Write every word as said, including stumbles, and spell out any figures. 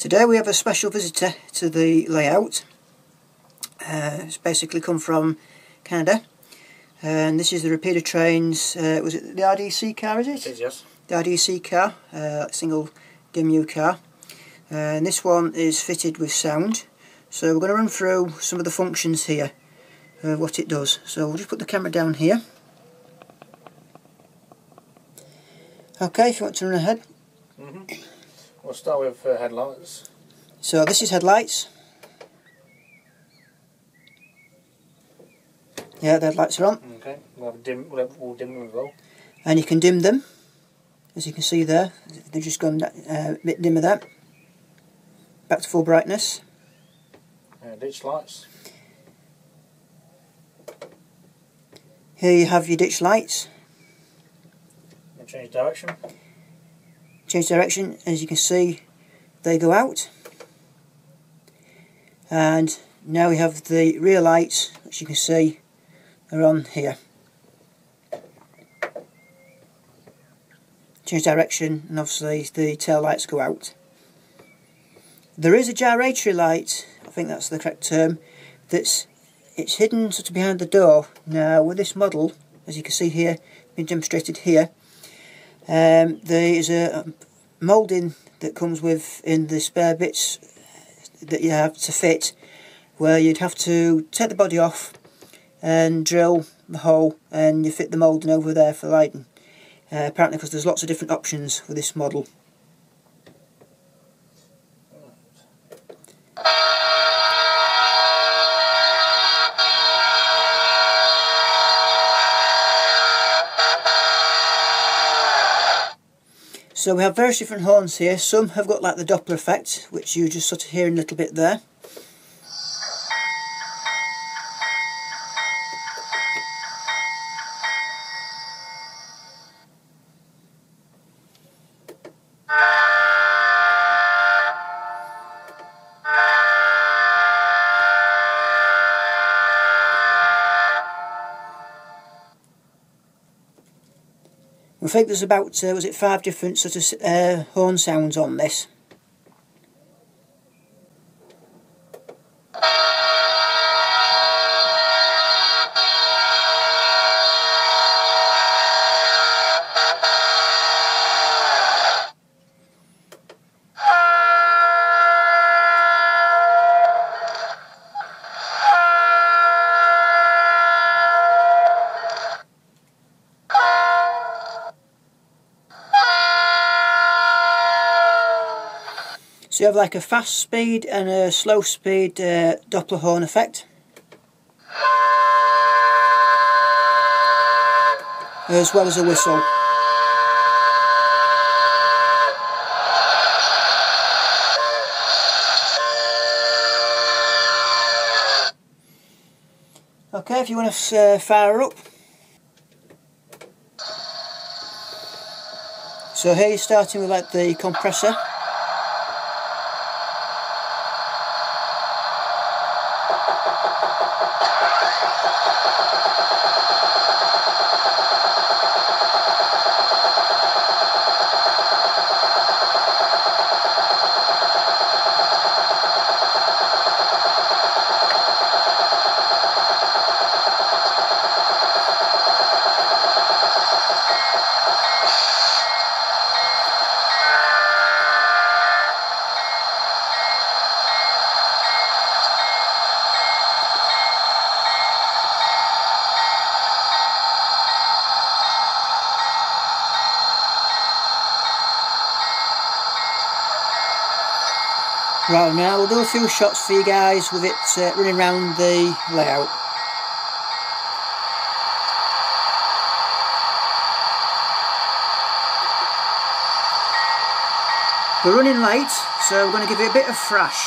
Today we have a special visitor to the layout. Uh, it's basically come from Canada, and this is the Rapido Trains, uh, was it the R D C car, is it? It is, yes. The R D C car, uh, single D M U car, uh, and this one is fitted with sound. So we're going to run through some of the functions here, uh, what it does. So we'll just put the camera down here. Okay, if you want to run ahead. Mm-hmm. We'll start with uh, headlights. So this is headlights. Yeah, the headlights are on. Okay, we'll have a dim, we'll, have, we'll dim them as well. And you can dim them, as you can see there. They've just gone uh, a bit dimmer there. Back to full brightness. Uh, ditch lights. Here you have your ditch lights. We'll change direction. Change direction, as you can see, they go out. And now we have the rear lights, which you can see are on here. Change direction, and obviously the tail lights go out. There is a gyratory light, I think that's the correct term, that's it's hidden sort of behind the door. Now with this model, as you can see here, being demonstrated here, um, there is a moulding that comes with in the spare bits that you have to fit, where you'd have to take the body off and drill the hole, and you fit the moulding over there for lighting. Uh, apparently, because there's lots of different options with this model. So we have various different horns here. Some have got like the Doppler effect, which you just sort of hear a little bit there. I think there's about, uh, was it five different sort of uh, horn sounds on this. So you have like a fast speed and a slow speed uh, Doppler horn effect, as well as a whistle. Okay, if you want to uh, fire up. So here you're starting with like the compressor. Right, now we'll do a few shots for you guys with it uh, running around the layout. We're running late, so we're going to give it a bit of thrash.